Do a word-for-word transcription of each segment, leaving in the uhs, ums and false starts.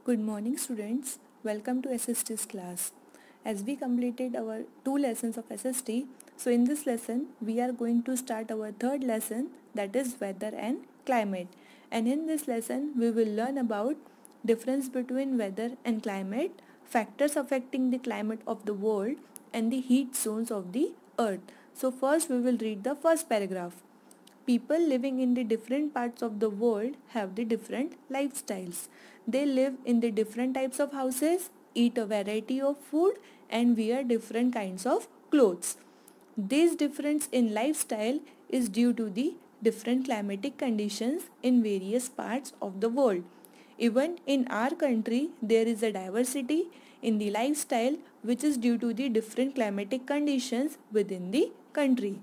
Good morning students, welcome to S S T's class. As we completed our two lessons of S S T, so in this lesson we are going to start our third lesson, that is weather and climate. And in this lesson we will learn about difference between weather and climate, factors affecting the climate of the world and the heat zones of the earth. So first we will read the first paragraph. People living in the different parts of the world have the different lifestyles. They live in the different types of houses, eat a variety of food, and wear different kinds of clothes. This difference in lifestyle is due to the different climatic conditions in various parts of the world. Even in our country, there is a diversity in the lifestyle which is due to the different climatic conditions within the country.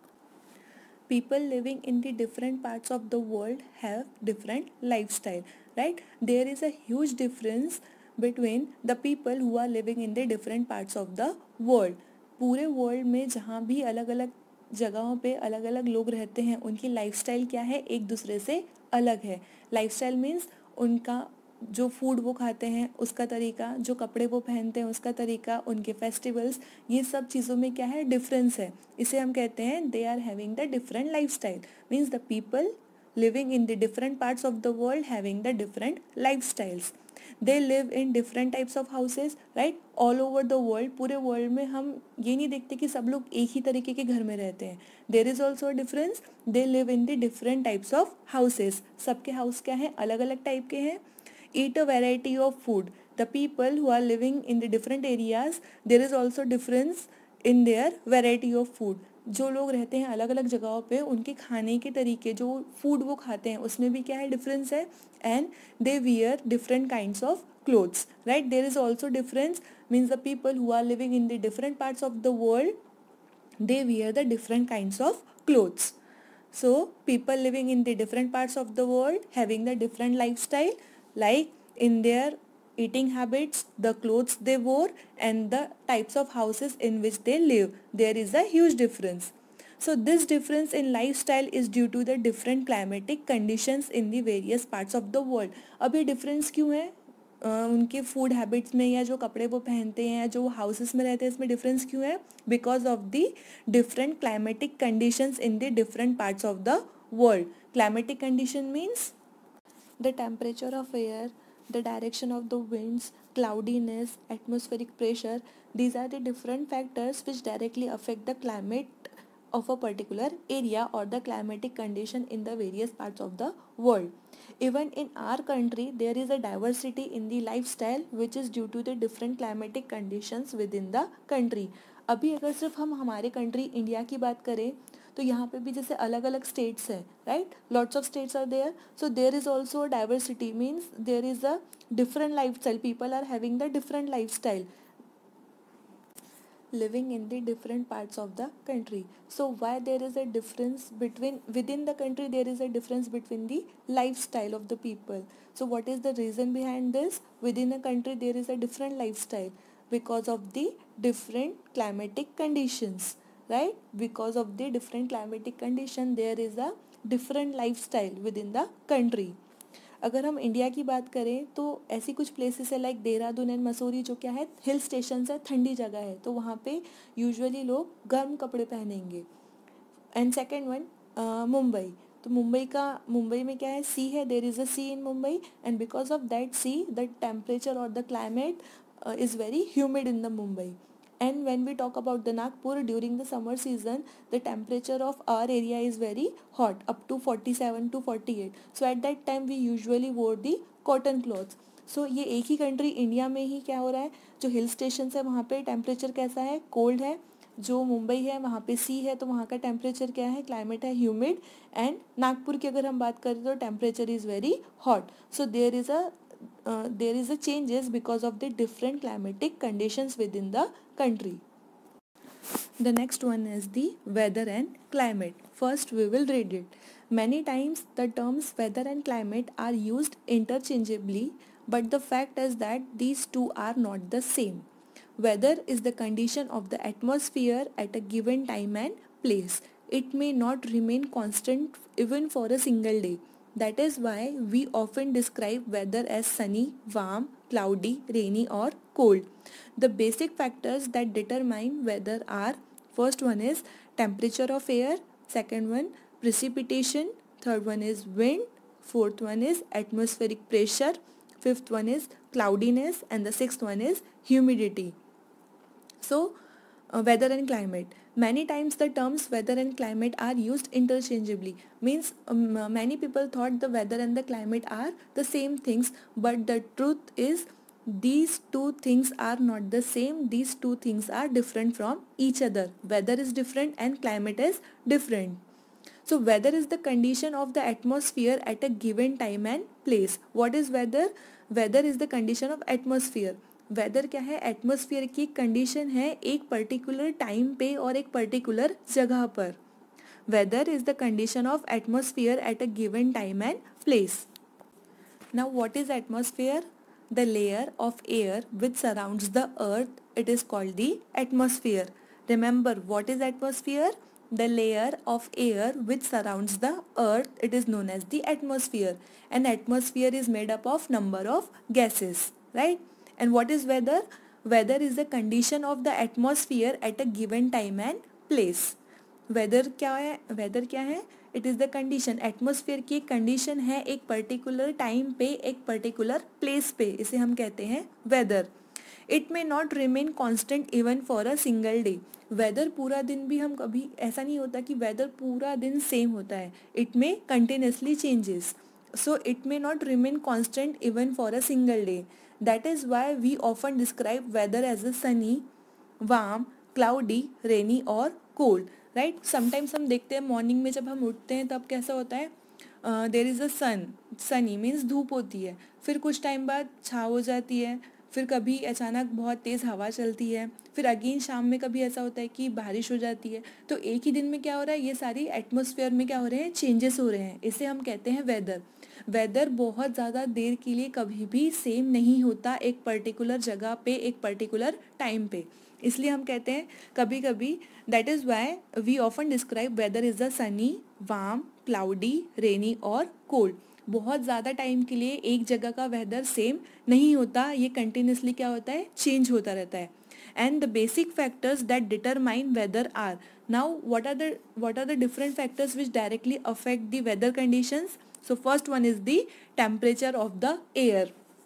People living in the different parts of the world have different lifestyle, right? There is a huge difference between the people who are living in the different parts of the world. पूरे world में जहाँ भी अलग अलग जगहों पे अलग अलग लोग रहते हैं, उनकी लाइफस्टाइल क्या है, एक दूसरे से अलग है. लाइफस्टाइल मीन्स उनका जो फूड वो खाते हैं उसका तरीका, जो कपड़े वो पहनते हैं उसका तरीका, उनके फेस्टिवल्स, ये सब चीज़ों में क्या है, डिफरेंस है. इसे हम कहते हैं they are having the different lifestyle. Means the people living in the different parts of the world having the different lifestyles. They live in different types of houses, right, all over the world. पूरे world में हम ये नहीं देखते कि सब लोग एक ही तरीके के घर में रहते हैं. There is also a difference. They live in the different types of houses. सबके हाउस क्या है, अलग अलग टाइप के हैं. Eat a variety of food. The people who are living in the different areas, there is also difference in their variety of food. जो लोग रहते हैं अलग अलग जगहों पे, उनके खाने के तरीके, जो फूड वो खाते हैं उसमें भी क्या है, डिफरेंस है. And they wear different kinds of clothes, right. There is also difference. Means the people who are living in the different parts of the world, they wear the different kinds of clothes. So people living in the different parts of the world having the different lifestyle, like in their eating habits, the clothes they wore, and the types of houses in which they live. There is a huge difference. So this difference in lifestyle is due to the different climatic conditions in the various parts of the world. अब ये difference क्यों है? Uh, उनके food habits में, या जो कपड़े वो पहनते हैं, या जो हाउसेस में रहते हैं, इसमें डिफरेंस क्यों है? Because of the different climatic conditions in the different parts of the world. Climatic condition means the temperature of air, the direction of the winds, cloudiness, atmospheric pressure. These are the different factors which directly affect the climate of a particular area or the climatic condition in the various parts of the world. Even in our country, there is a diversity in the lifestyle which is due to the different climatic conditions within the country. अभी अगर सिर्फ हम हमारे country India की बात करें तो यहाँ पे भी जैसे अलग अलग स्टेट्स हैं, right, lots of states are there. So there is also diversity. Means there is a different life style. People are having the different life style living in the different parts of the country. So why there is a difference between, within the country there is a difference between the lifestyle of the people. So what is the reason behind this? Within a country there is a different lifestyle because of the different climatic conditions, right? Because of the different climatic condition there is a different lifestyle within the country. अगर हम India की बात करें तो ऐसी कुछ places है like Dehradun and Mussoorie, जो क्या है, हिल स्टेशन है, ठंडी जगह है, तो वहाँ पे यूजुअली लोग गर्म कपड़े पहनेंगे. And second one Mumbai. तो मुंबई का, मुंबई में क्या है, सी है, there is a sea in Mumbai, and because of that sea the temperature और the climate is very humid in the Mumbai. And when we talk about the Nagpur, during the summer season, the temperature of our area is very hot, up to forty-seven to forty-eight. So at that time we usually wore the cotton clothes. So ये एक ही country India में ही क्या हो रहा है, जो hill station है वहाँ पे टेम्परेचर कैसा है, कोल्ड है. जो मुंबई है वहाँ पे सी है, तो वहाँ का टेम्परेचर क्या है, क्लाइमेट है ह्यूमिड. एंड नागपुर की अगर हम बात करें तो temperature is very hot. So there is a Uh, there is a changes because of the different climatic conditions within the country. The next one is the weather and climate. First we will read it. Many times the terms weather and climate are used interchangeably, but the fact is that these two are not the same. Weather is the condition of the atmosphere at a given time and place. It may not remain constant even for a single day. That is why we often describe weather as sunny, warm, cloudy, rainy or cold. The basic factors that determine weather are: first one is temperature of air, second one precipitation, third one is wind, fourth one is atmospheric pressure, fifth one is cloudiness, and the sixth one is humidity. So, uh, weather and climate. Many times the terms weather and climate are used interchangeably. Means um, uh, many people thought the weather and the climate are the same things, but the truth is these two things are not the same. These two things are different from each other. Weather is different and climate is different. So weather is the condition of the atmosphere at a given time and place. What is weather? Weather is the condition of atmosphere. Weather क्या है? Atmosphere की condition है एक particular time पे और एक particular जगह पर. Weather is the condition of atmosphere at a given time and place. Now what is atmosphere? The layer of air which surrounds the earth, it is called the atmosphere. Remember, what is atmosphere? The layer of air which surrounds the earth, it is known as the atmosphere. An atmosphere is made up of number of gases, right? And what is weather? Weather is the condition of the atmosphere at a given time and place. Weather क्या है? Weather क्या है? It is the condition. Atmosphere की condition है एक particular time पे, एक particular place पे. इसे हम कहते हैं weather. It may not remain constant even for a single day. Weather पूरा दिन भी हम कभी ऐसा नहीं होता कि वेदर पूरा दिन सेम होता है. It may continuously changes. So it may not remain constant even for a single day. That is why we often describe weather as a sunny, warm, cloudy, rainy और कोल्ड. राइट, समटाइम्स हम देखते हैं morning में जब हम उठते हैं तब कैसा होता है, there is a sun. Sunny means धूप होती है, फिर कुछ टाइम बाद छाँव हो जाती है, फिर कभी अचानक बहुत तेज़ हवा चलती है, फिर अगेन शाम में कभी ऐसा होता है कि बारिश हो जाती है. तो एक ही दिन में क्या हो रहा है, ये सारी एटमॉस्फेयर में क्या हो रहे हैं, चेंजेस हो रहे हैं. इसे हम कहते हैं वेदर. वेदर बहुत ज़्यादा देर के लिए कभी भी सेम नहीं होता एक पर्टिकुलर जगह पे, एक पर्टिकुलर टाइम पे. इसलिए हम कहते हैं कभी कभी, that is why we often describe weather is the sunny, warm, cloudy, rainy और कोल्ड. बहुत ज़्यादा टाइम के लिए एक जगह का वेदर सेम नहीं होता, ये कंटिन्यूसली क्या होता है, चेंज होता रहता है. And the basic factors that determine weather are, now what are the what are the different factors which directly affect the weather conditions? So first one is the temperature of the air.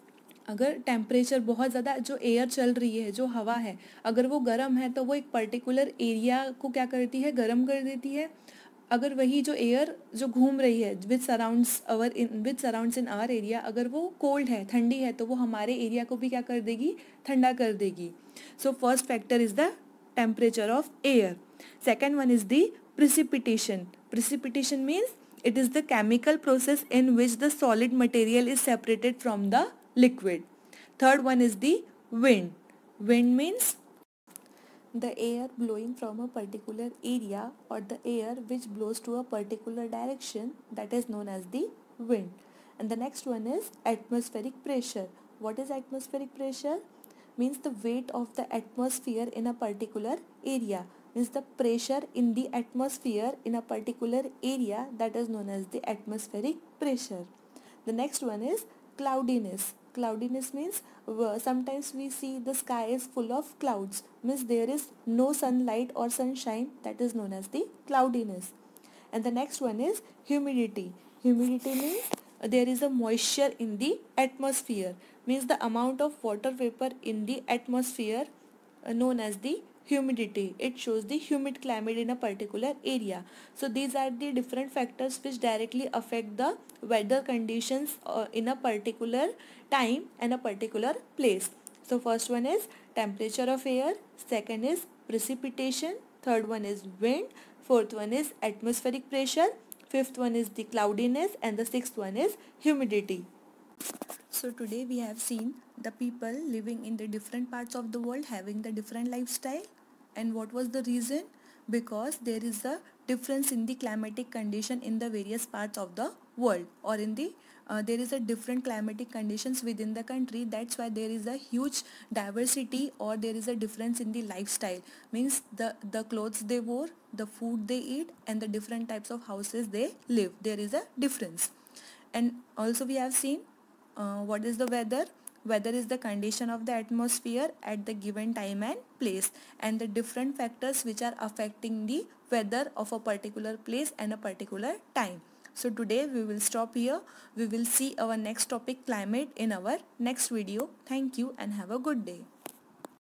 अगर temperature बहुत ज़्यादा, जो air चल रही है, जो हवा है, अगर वो गर्म है तो वो एक पर्टिकुलर एरिया को क्या करती है, गर्म कर देती है. अगर वही जो एयर जो घूम रही है which surrounds our in which surrounds in our area, अगर वो कोल्ड है, ठंडी है, तो वो हमारे एरिया को भी क्या कर देगी, ठंडा कर देगी. So first factor is the temperature of air. Second one is the precipitation. Precipitation means it is the chemical process in which the solid material is separated from the liquid. Third one is the wind. Wind means the air blowing from a particular area or the air which blows to a particular direction, that is known as the wind. And the next one is atmospheric pressure. What is atmospheric pressure? Means the weight of the atmosphere in a particular area. Means the pressure in the atmosphere in a particular area, that is known as the atmospheric pressure. The next one is cloudiness. Cloudiness means uh, sometimes we see the sky is full of clouds, means there is no sunlight or sunshine, that is known as the cloudiness. And the next one is humidity. Humidity means uh, there is a moisture in the atmosphere, means the amount of water vapor in the atmosphere uh, known as the humidity. It shows the humid climate in a particular area. So these are the different factors which directly affect the weather conditions uh, in a particular time and a particular place. So first one is temperature of air, second is precipitation, third one is wind, fourth one is atmospheric pressure, fifth one is the cloudiness, and the sixth one is humidity. So today we have seen the people living in the different parts of the world having the different lifestyle. And what was the reason? Because there is a difference in the climatic condition in the various parts of the world, or in the uh, there is a different climatic conditions within the country. That's why there is a huge diversity, or there is a difference in the lifestyle. Means the the clothes they wore, the food they eat, and the different types of houses they live, there is a difference. And also we have seen uh, what is the weather. Weather is the condition of the atmosphere at the given time and place, and the different factors which are affecting the weather of a particular place and a particular time. So today we will stop here. We will see our next topic, climate, in our next video. Thank you and have a good day.